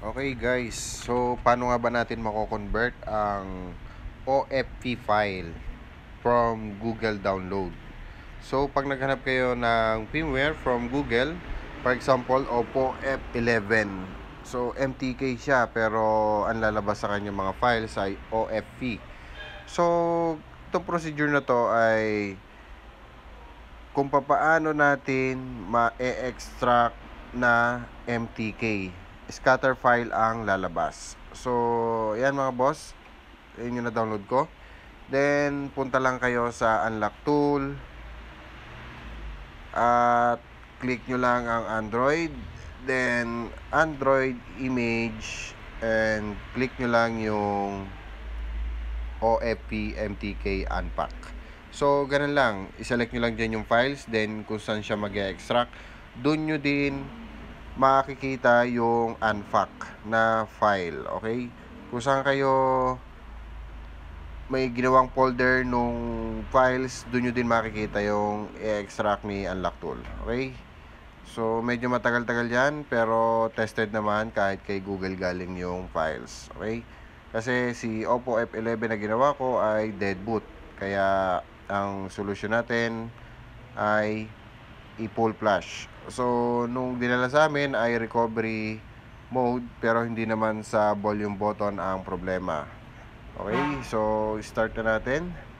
Okay guys, so paano nga ba natin mako-convert ang OFP file from Google Download? So pag naghanap kayo ng firmware from Google, for example, Oppo F11. So MTK siya pero ang lalabas sa kanyang mga files ay OFP. So itong procedure na to ay kung papaano natin ma-extract na MTK. Scatter file ang lalabas. So, yan mga boss. Yun yung na-download ko. Then, punta lang kayo sa unlock tool. At click nyo lang ang Android. Then, Android image. And click nyo lang yung OFP MTK unpack. So, ganun lang. I-select nyo lang dyan yung files. Then, kung saan siya mag-extract, dun nyo din makikita yung unpack na file. Okay? Kung saan kayo may ginawang folder nung files, dun nyo din makikita yung i-extract ni unlock tool. Okay? So, medyo matagal-tagal yan. Pero, tested naman kahit kay Google galing yung files. Okay? Kasi si Oppo F11 na ginawa ko ay dead boot. Kaya ang solusyon natin ay i-full flash. So nung dinala sa amin ay recovery mode pero hindi naman sa volume button ang problema. Okay, so start na natin.